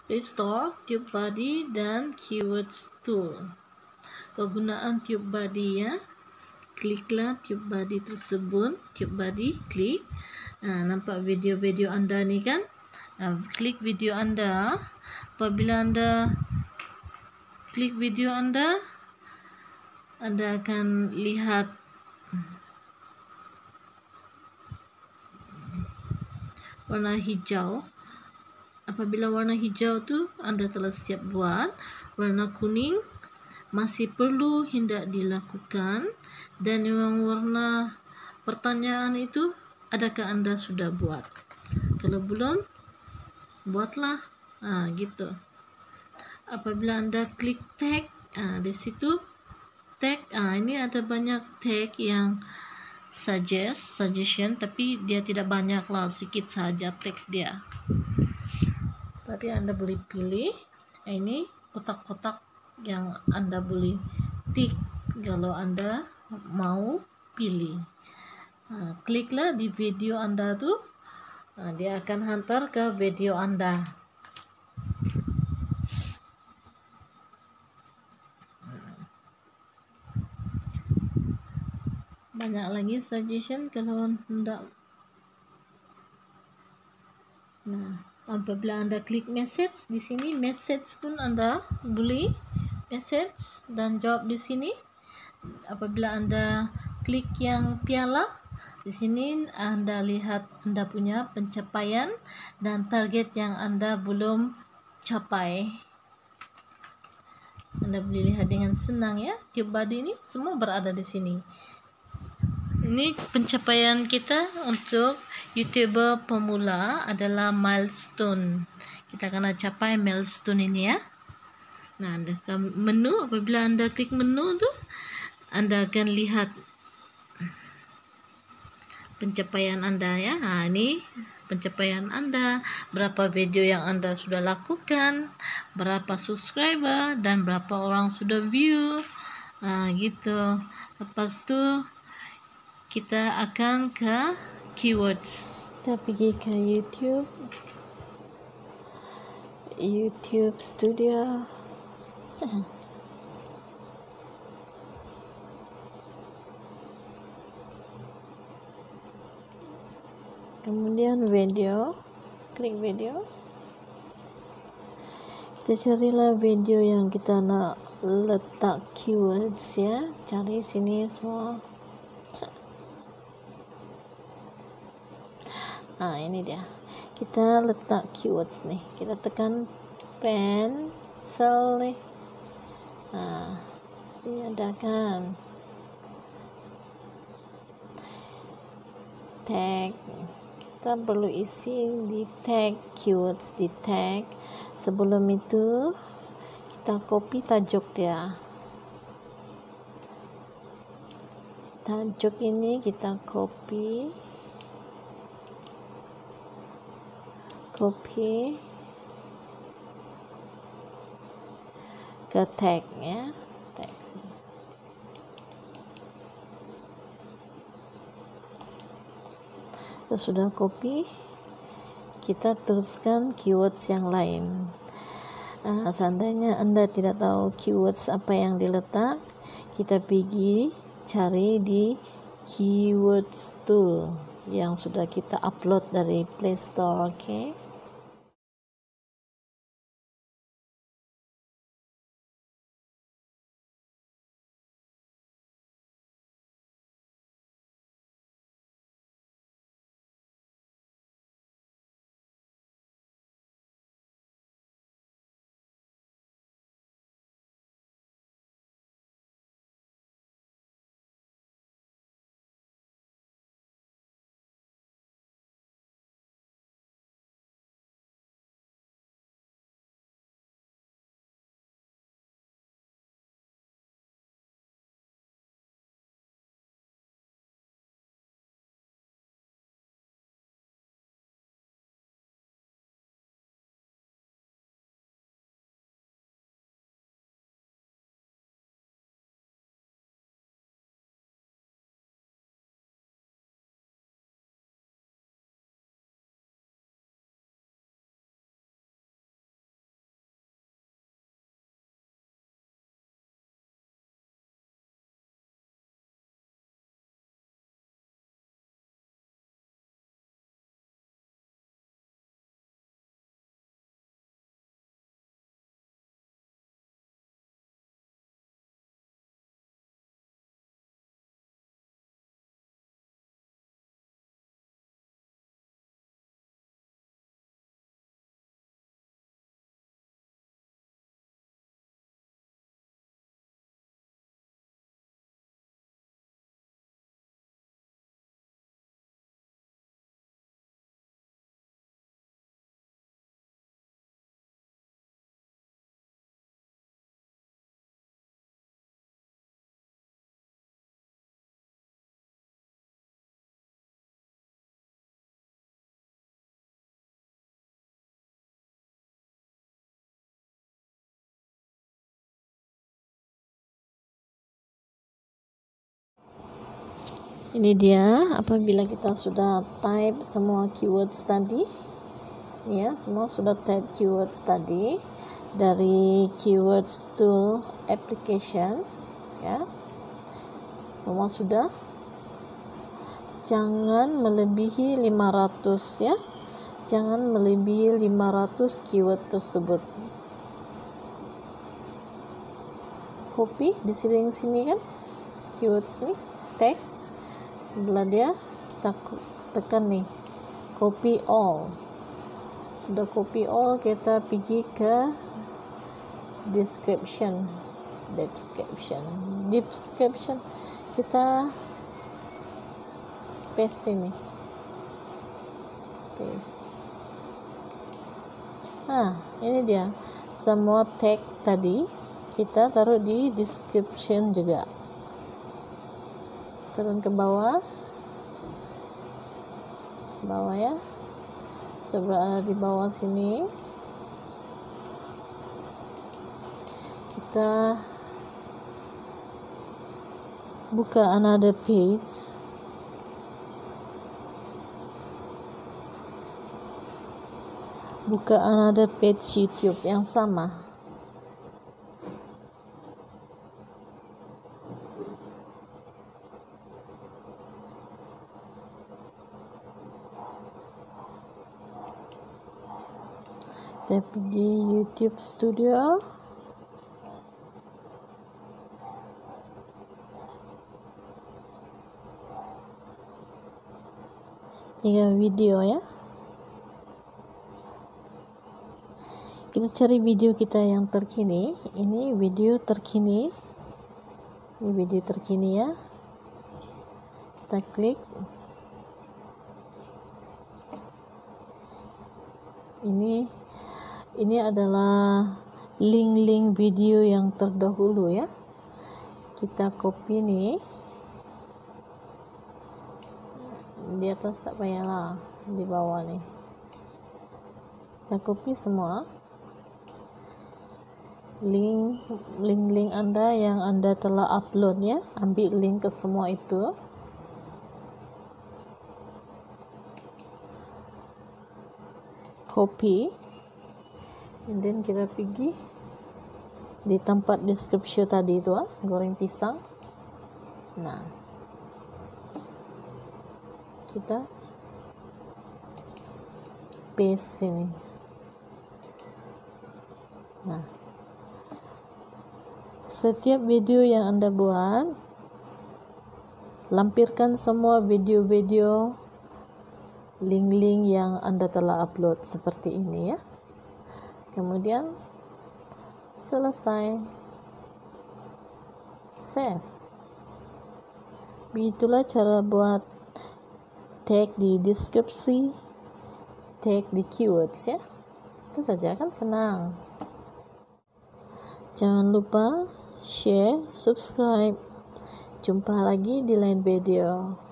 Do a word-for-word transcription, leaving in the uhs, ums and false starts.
Play Store, TubeBuddy, dan Keywords Tool. Kegunaan TubeBuddy ya, kliklah TubeBuddy tersebut, TubeBuddy, klik. Nah, nampak video-video Anda nih kan? Nah, klik video Anda. Apabila Anda klik video Anda, Anda akan lihat warna hijau. Apabila warna hijau tu Anda telah siap buat, warna kuning masih perlu hendak dilakukan, dan yang warna pertanyaan itu adakah Anda sudah buat. Kalau belum, buatlah. Ah, gitu. Apabila Anda klik tag, ah, di situ tag, ah, ini ada banyak tag yang suggest, suggestion, tapi dia tidak banyak lah, sedikit saja tag dia. Tapi Anda boleh pilih. Nah, ini kotak-kotak yang Anda boleh tik kalau Anda mau pilih. Nah, kliklah di video Anda tuh. Nah, dia akan hantar ke video Anda. Banyak lagi suggestion kalau Anda. Nah, apabila Anda klik message di sini, message pun Anda boleh message dan jawab di sini. Apabila Anda klik yang piala, di sini Anda lihat Anda punya pencapaian dan target yang Anda belum capai. Anda boleh lihat dengan senang ya. TubeBuddy ini semua berada di sini. Ini pencapaian kita untuk YouTuber pemula adalah milestone. Kita akan capai milestone ini ya. Nah, ada menu. Apabila Anda klik menu tu, Anda akan lihat pencapaian Anda ya. Nah, ini pencapaian Anda, berapa video yang Anda sudah lakukan, berapa subscriber, dan berapa orang sudah view. Nah, gitu. Lepas tu kita akan ke keywords. Kita pergi ke YouTube. YouTube Studio. Kemudian video, klik video. Kita carilah video yang kita nak letak keywords ya. Cari sini semua. Ah, ini dia. Kita letak keywords nih. Kita tekan pencil nih. Nah, sini ada kan tag. Kita perlu isi di tag, keywords di tag. Sebelum itu kita copy tajuk dia. Tajuk ini kita copy. Copy ke tag ya. Tag. Kita sudah copy. Kita teruskan keywords yang lain. Nah, seandainya Anda tidak tahu keywords apa yang diletak, kita pergi cari di keywords tool yang sudah kita upload dari Play Store, oke? Okay? Ini dia apabila kita sudah type semua keywords tadi, ya, semua sudah type keywords tadi dari keywords tool application, ya, semua sudah. Jangan melebihi lima ratus, ya, jangan melebihi lima ratus keyword tersebut. Copy di sini sini kan keywords nih, tag sebelah dia, kita tekan nih copy all. Sudah copy all, kita pergi ke description description description kita paste sini, paste. Nah, ini dia semua tag tadi kita taruh di description juga. Turun ke bawah, bawah ya, sudah berada di bawah sini. Kita buka another page, buka another page YouTube yang sama. Kita pergi YouTube Studio, tinggal video ya. Kita cari video kita yang terkini. Ini video terkini, ini video terkini ya. Kita klik. Ini Ini adalah link-link video yang terdahulu ya. Kita copy nih. Di atas tak payahlah, di bawah nih. Kita copy semua. Link link-link Anda yang Anda telah upload ya. Ambil link ke semua itu. Copy. And then kita pergi di tempat description tadi itu, ah, goreng pisang. Nah, kita paste sini. Nah, setiap video yang Anda buat, lampirkan semua video-video link-link yang Anda telah upload seperti ini ya. Kemudian selesai, save. Begitulah cara buat tag di deskripsi, tag di keywords ya. Itu saja, kan senang. Jangan lupa share, subscribe. Jumpa lagi di lain video.